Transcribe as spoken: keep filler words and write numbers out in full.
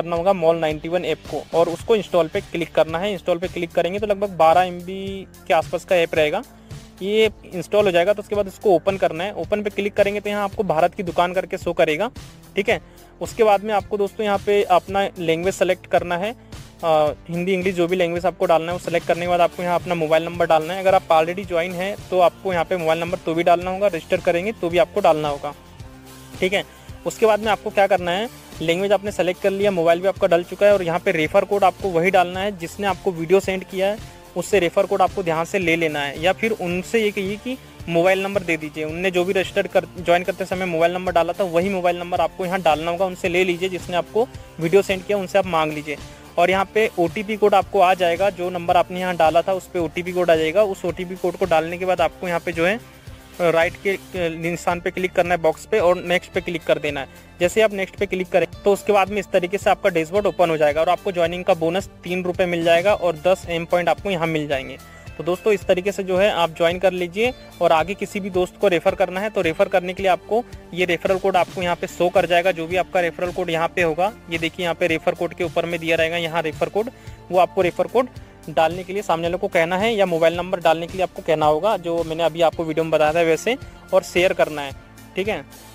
करना होगा mall ninety one app को और उसको इंस्टॉल पे क्लिक करना है। इंस्टॉल पे क्लिक करेंगे तो लगभग बारह एम बी के आसपास का ऐप रहेगा, ये इंस्टॉल हो जाएगा। तो उसके बाद इसको ओपन करना है। ओपन पे क्लिक करेंगे तो यहाँ आपको भारत की दुकान करके शो करेगा, ठीक है। उसके बाद में आपको दोस्तों यहाँ पे अपना लैंग्वेज सेलेक्ट करना है, आ, हिंदी इंग्लिश जो भी लैंग्वेज आपको डालना है वो सेलेक्ट करने के बाद आपको यहाँ अपना मोबाइल नंबर डालना है। अगर आप ऑलरेडी ज्वाइन है तो आपको यहाँ पे मोबाइल नंबर तो भी डालना होगा, रजिस्टर करेंगे तो भी आपको डालना होगा, ठीक है। उसके बाद में आपको क्या करना है, लैंग्वेज आपने सेलेक्ट कर लिया, मोबाइल भी आपका डल चुका है और यहाँ पे रेफर कोड आपको वही डालना है जिसने आपको वीडियो सेंड किया है, उससे रेफर कोड आपको ध्यान से ले लेना है। या फिर उनसे ये कहिए कि मोबाइल नंबर दे दीजिए, उनने जो भी रजिस्टर्ड कर ज्वाइन करते समय मोबाइल नंबर डाला था वही मोबाइल नंबर आपको यहाँ डालना होगा, उनसे ले लीजिए जिसने आपको वीडियो सेंड किया, उनसे आप मांग लीजिए। और यहाँ पे ओ टी पी कोड आपको आ जाएगा, जो नंबर आपने यहाँ डाला था उस पर ओ टी पी कोड आ जाएगा। उस ओ टी पी कोड को डालने के बाद आपको यहाँ पे जो है राइट के निशान पे क्लिक करना है बॉक्स पे और नेक्स्ट पे क्लिक कर देना है। जैसे आप नेक्स्ट पे क्लिक करें तो उसके बाद में इस तरीके से आपका डैशबोर्ड ओपन हो जाएगा और आपको ज्वाइनिंग का बोनस तीन रुपये मिल जाएगा और दस एम पॉइंट आपको यहाँ मिल जाएंगे। तो दोस्तों इस तरीके से जो है आप ज्वाइन कर लीजिए और आगे किसी भी दोस्त को रेफर करना है तो रेफर करने के लिए आपको ये रेफरल कोड आपको यहाँ पे शो कर जाएगा। जो भी आपका रेफरल कोड यहाँ पे होगा, ये देखिए यहाँ पे रेफर कोड के ऊपर में दिया रहेगा यहाँ रेफर कोड, वो आपको रेफर कोड डालने के लिए सामने वाले को कहना है या मोबाइल नंबर डालने के लिए आपको कहना होगा, जो मैंने अभी आपको वीडियो में बताया था वैसे, और शेयर करना है, ठीक है।